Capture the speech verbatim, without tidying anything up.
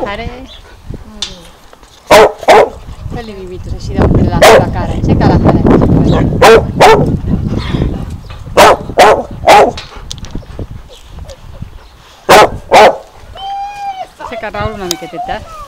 Ara... Fes-li mimitos així de la teva cara, aixeca la cara. Aixeca, Raül, una miqueteta.